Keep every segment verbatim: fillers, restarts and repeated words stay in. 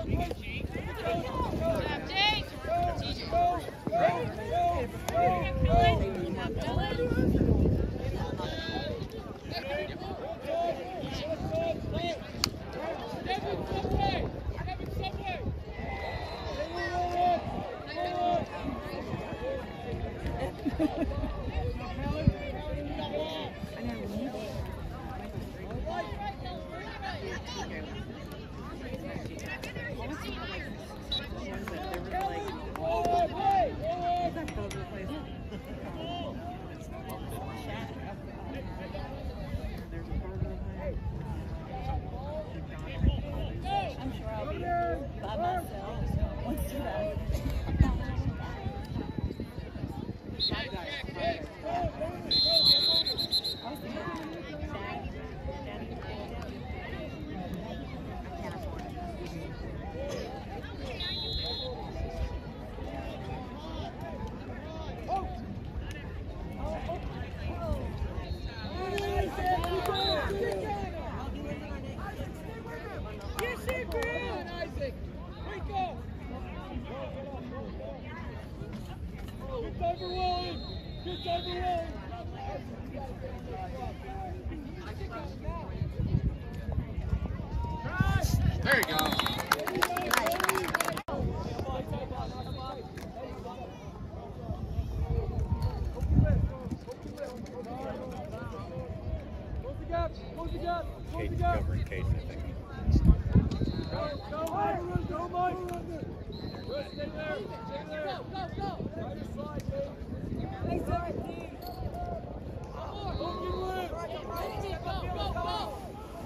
There you go. Kate's covering Case, I think. Go, go, Mike! Go, Mike! Stay there! Stay there! Go, go, go! Try to slide, Kate. Thanks, everything! Go, go, go!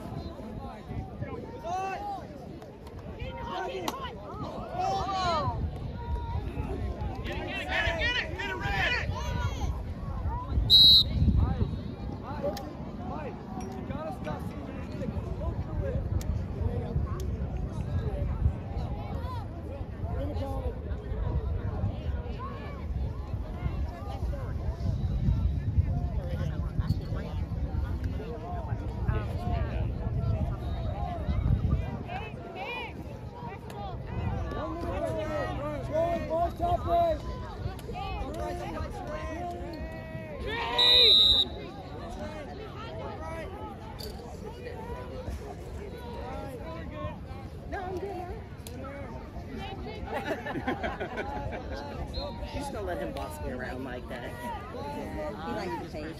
Just don't let him boss me around like that. He likes the page.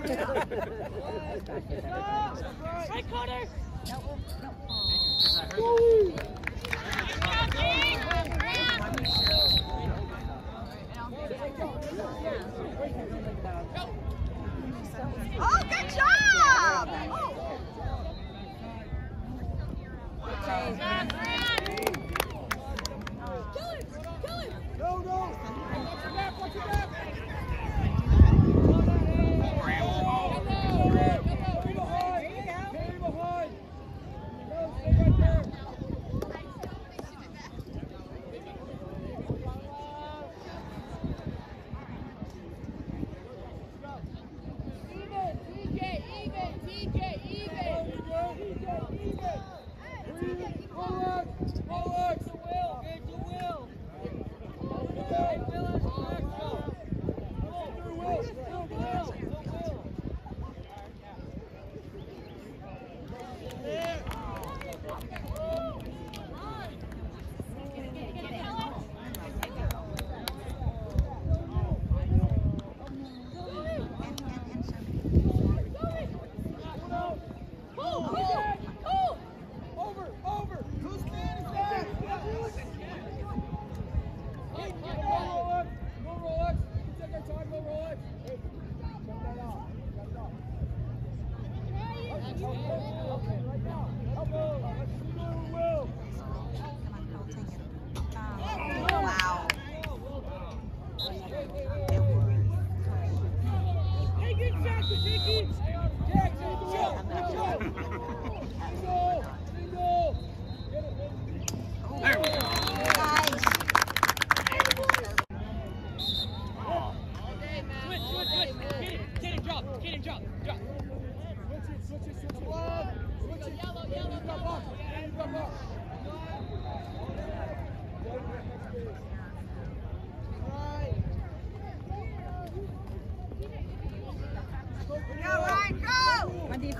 Right, Connor! No, no. Oh, good job! Kill him! Kill him! Go, go! Watch your back, watch your back! Stay behind! Stay behind! Go, stay right there!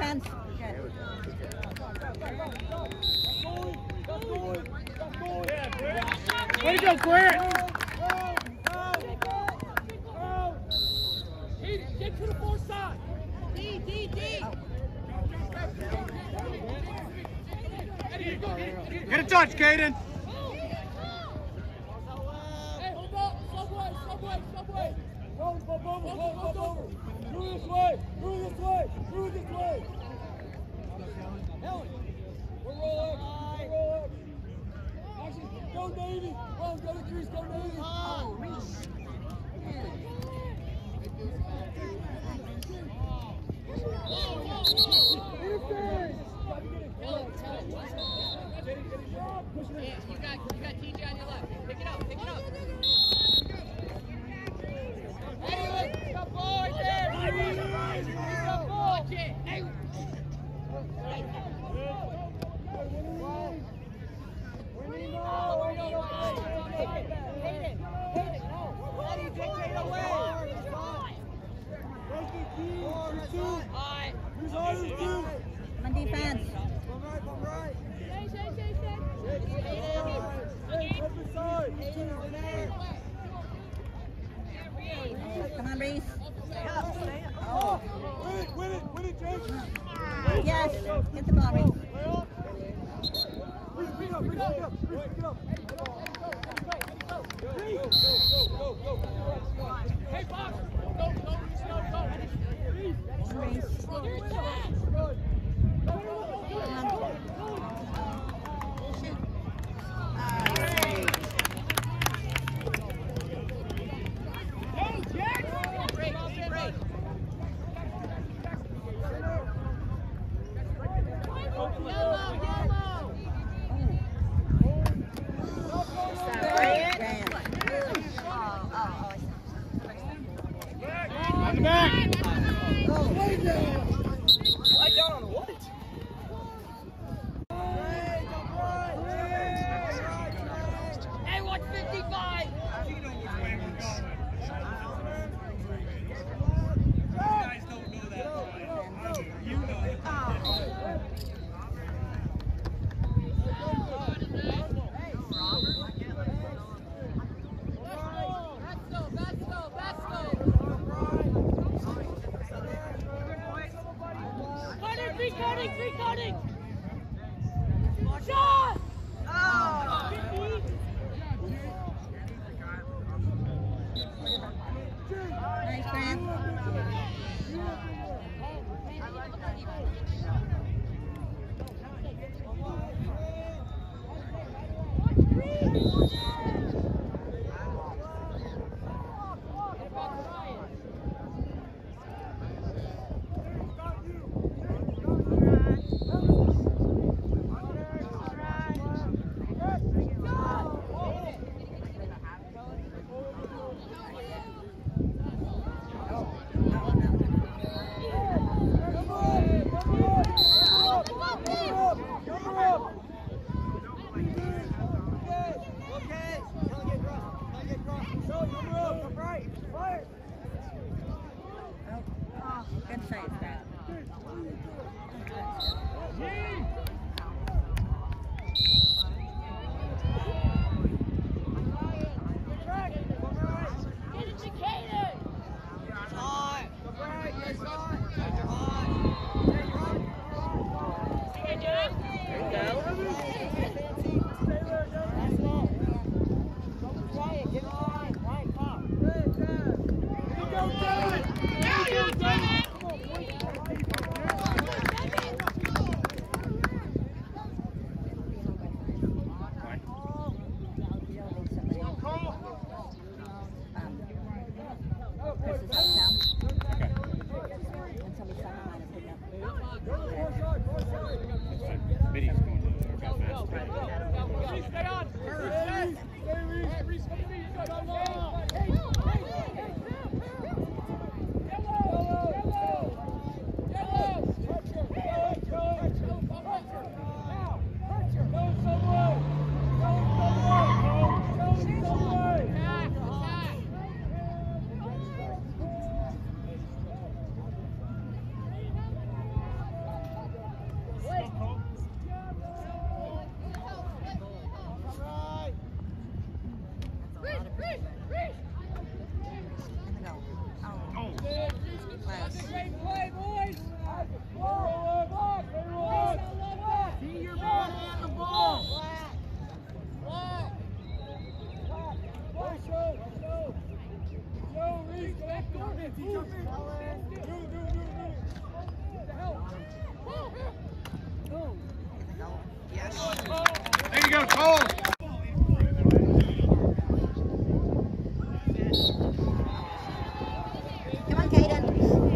defense. Way to go, Grant! Get to the far side! D, D, D! Get a touch, Caden. Hey, hold up! Subway, subway, subway! Roll, roll, roll, roll, roll, roll! Through this way! Through this way! Through this way! Helen! We're rolling! We're rolling! Action! Go Navy! Oh, go to Crease! Go Navy! Oh, Reese! Yeah, you got you got T J on your left. Pick it up, pick it up. Hey, stop boy there. Stop boy, kid. Hey. On defense. Come on, Reese. Oh. Win it, win it, win it, Jake. Yes. Get the ball, Reese. Reese, pick up, pick up, pick up. Reese, pick up. Reese. Go, go, go, go, go. Hey, Fox. Go, go, Reese, go, go. Reese. Reese. On the back. Hey, watch fifty-five. Three cutting, three cutting! Shot! Oh! Nice, Grant. Okay. There you go, Cole. Come on, Caden.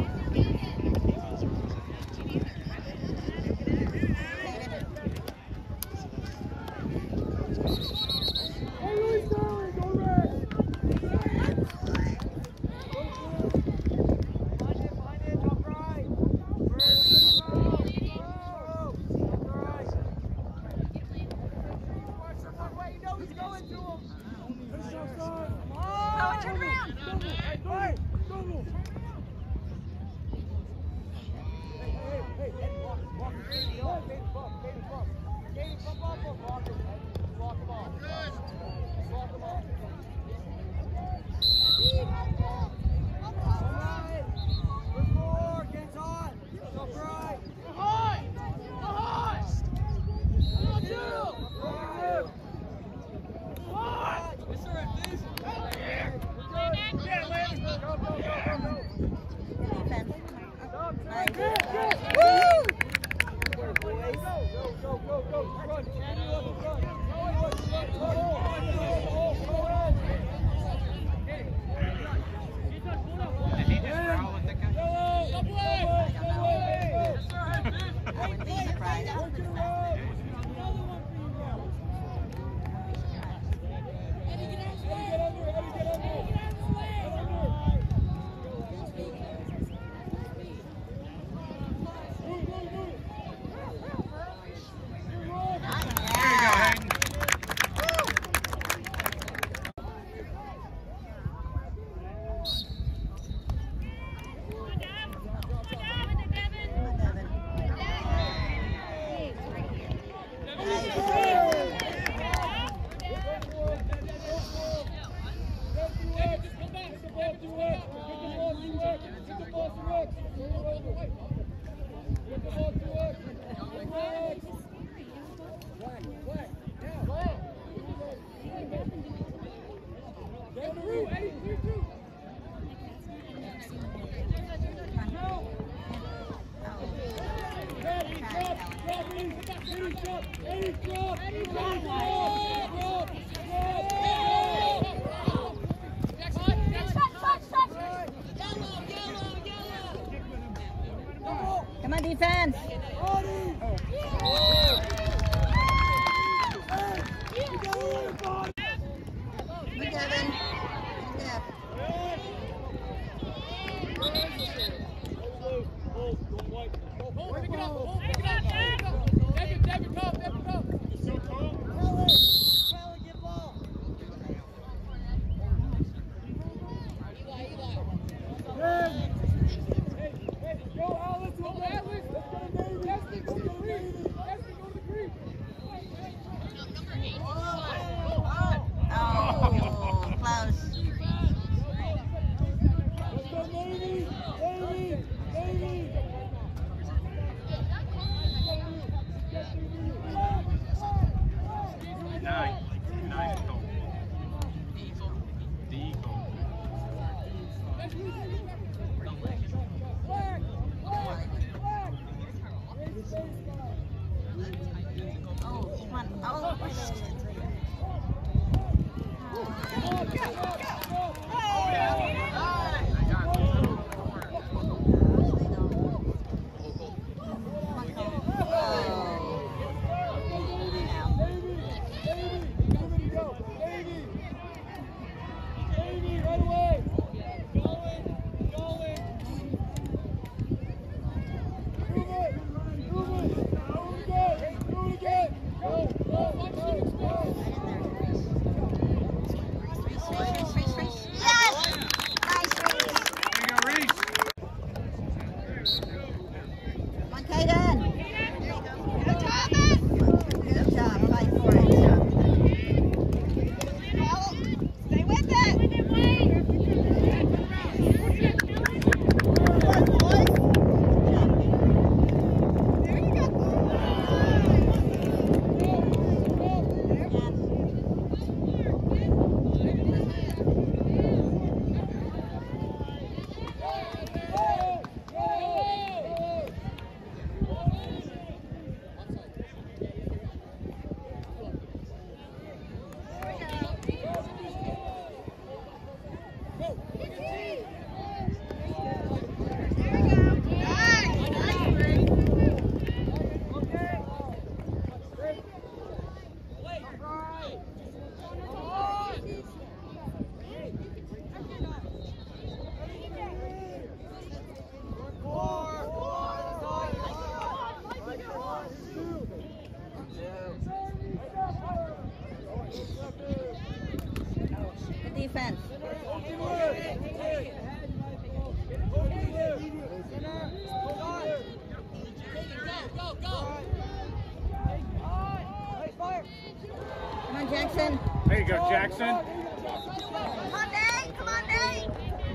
Come on, defense. Good, Devin. Yeah. Oh, close. Nine. Nine, Cole. D, Cole. Oh, come on. Oh. Go, go, go, go. defense. Go, go! Come on, Jackson. There you go, Jackson. Come on, Nate. Come on, Nate.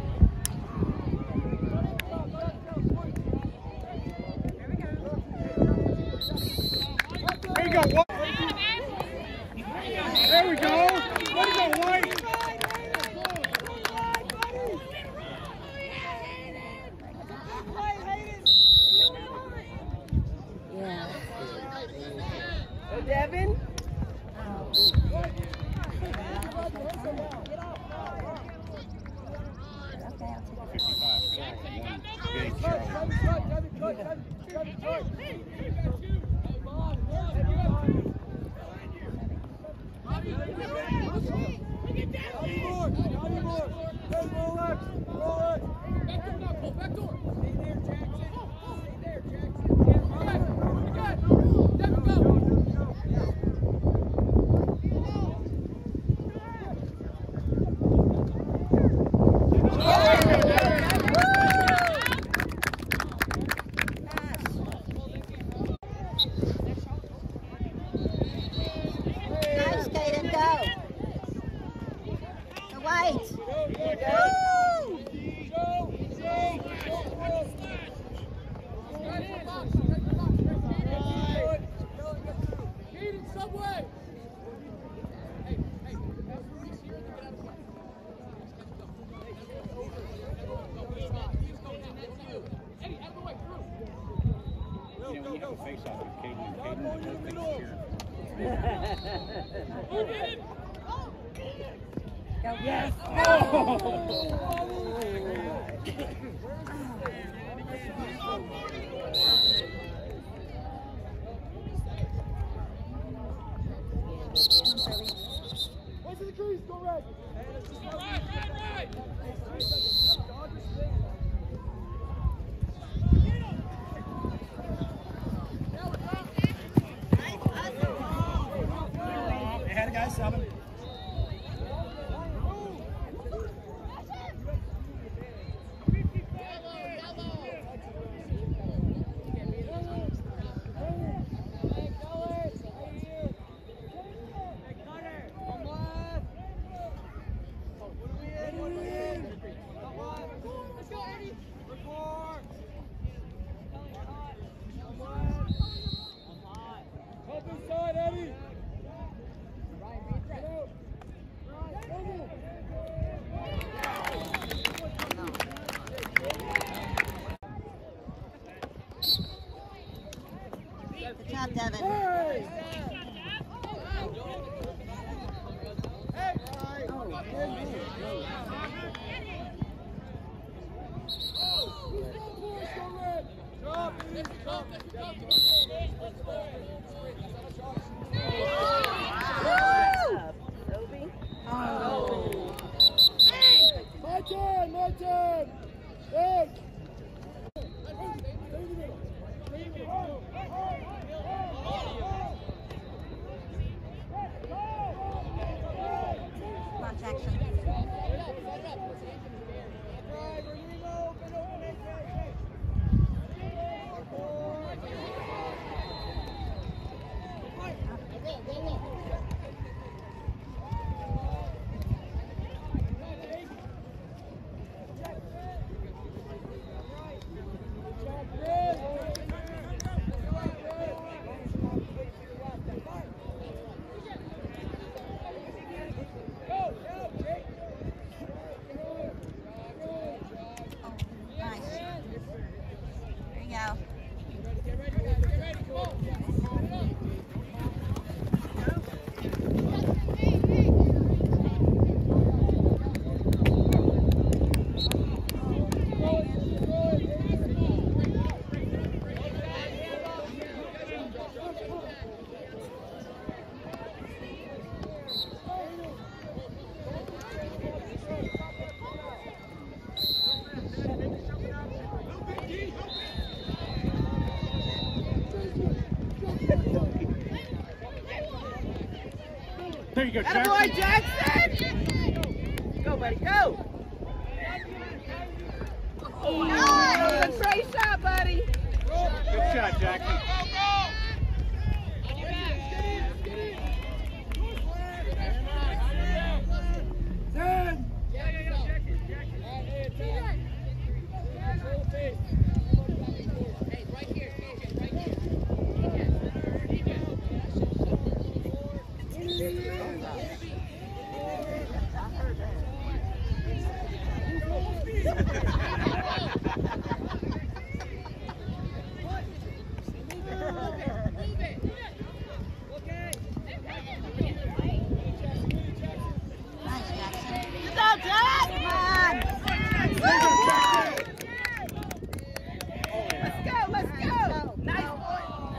There you go, White. There we go. Way to go, White. Yeah. Oh, Devin? Nice, Kaden. Go. Go, White. Subway! Hey, hey, Eddie, out of the way, through. You know, when you have a face-off with Caden and Caden, they both think it's here. Go, yes. Wait to the crease, go red. Right, right, right. They had a guy subbing. Up inside, Eddie. Good job, Devin. Hey! Toby? My turn, my turn. Hey! Come on, Jackson. Nice. There you go. There you go, Attaboy, Jackson. Jackson! Go, buddy. Go! Oh, that was a great shot, buddy. Good shot, Jackson. Ten. Hey, right here, K J, right here. K J. Nice, Jackson. Good job, Jack! Come on. Let's go, let's go! Nice boy!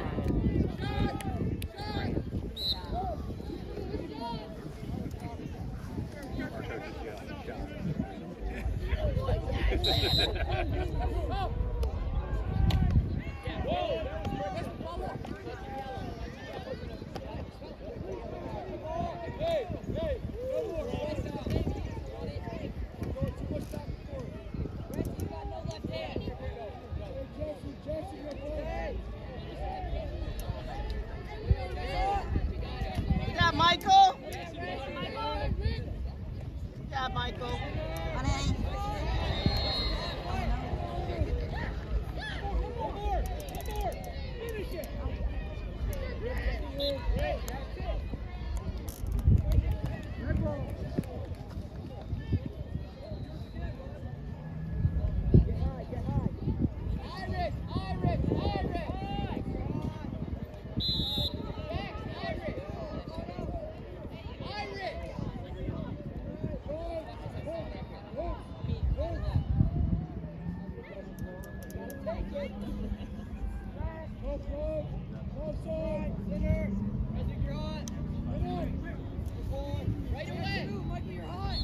Good job, Michael! Good job, Michael! On Eddie. Iris, Iris, Iris. Iris. Iris. Right away. Michael, you're hot.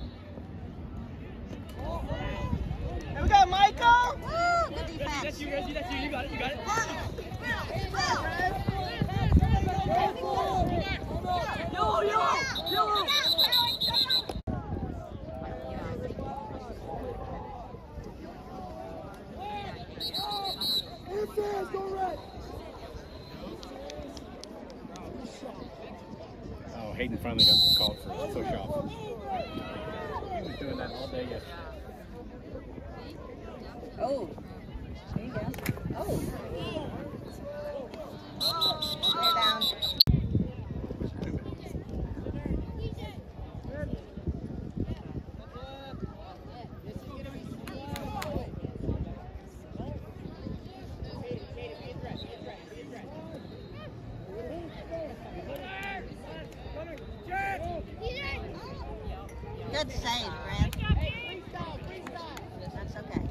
Here we go, Michael! Woo, good defense. That's you, Reggie. That's you. You got it. You got it. Yo, yo, yo! Oh, Hayden finally got called for a push off. He was doing that all day yesterday. Oh. There you go. Oh. Rebound. Good save, Grant. That's okay.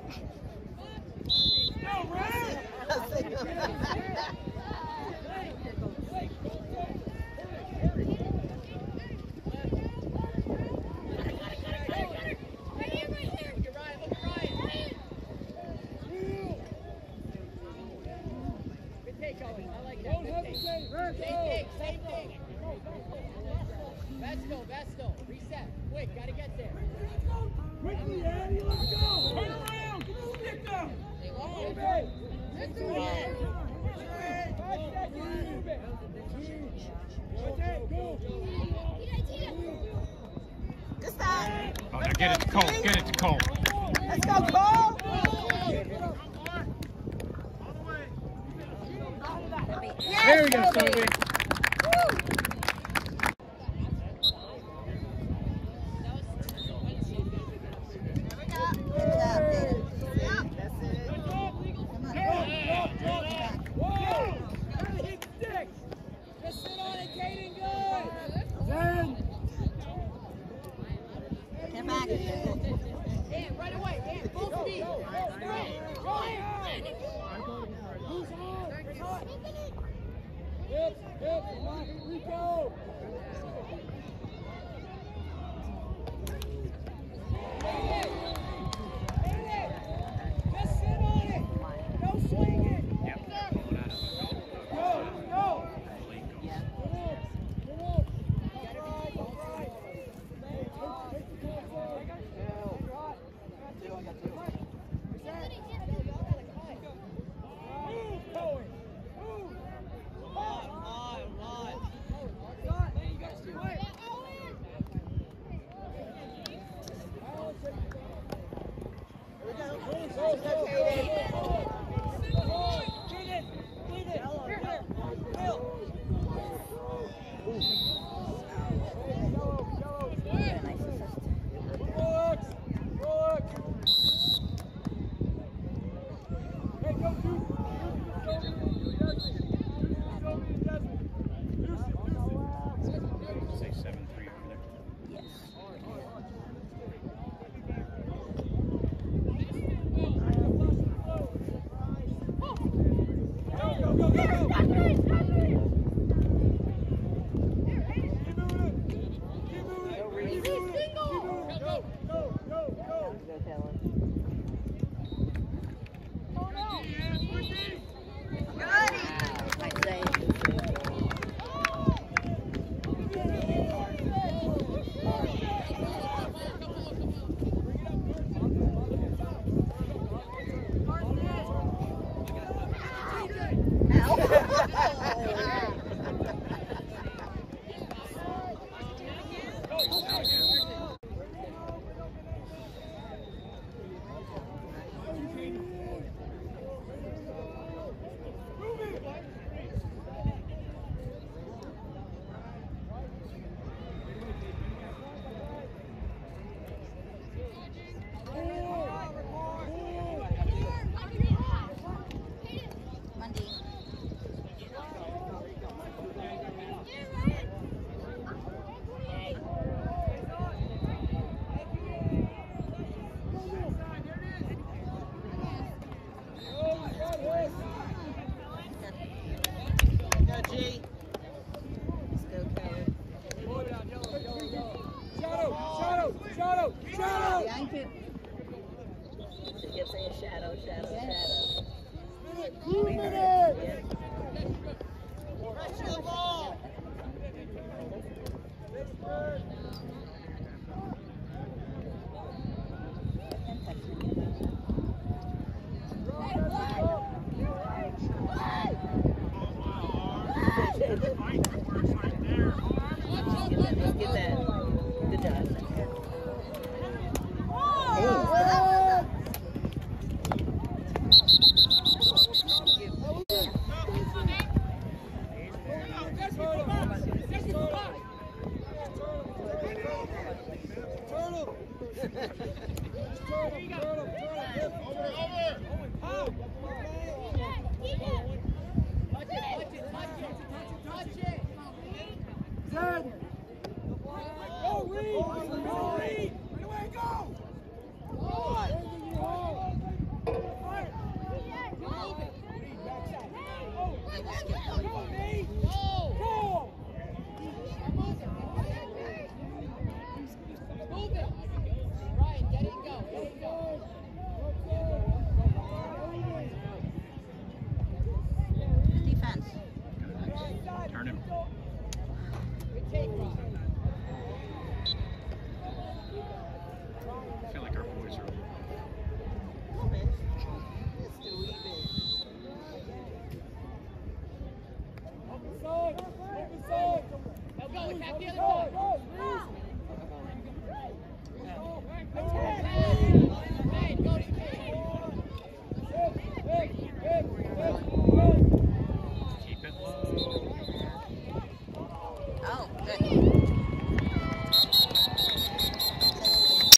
Vesto, Vesto, reset. Quick, gotta get there. Quickly, Andy, let's go! Turn around! Stick them! Let's do it. This time. Oh, now get it to Cole. Get it to Cole. Let's go, Cole! There we go, Sophie. Good job, David. Just sit on it, Kaden, good. Ten! Get back. Dan, right away, Dan, full speed. Who's on? Hips, hips, come on, Rico! Just sit on it. No swinging. Go, go! Get up, get up! All right, all right. Take, take the control. Say seven three over there. Turn him. Good take, Rob.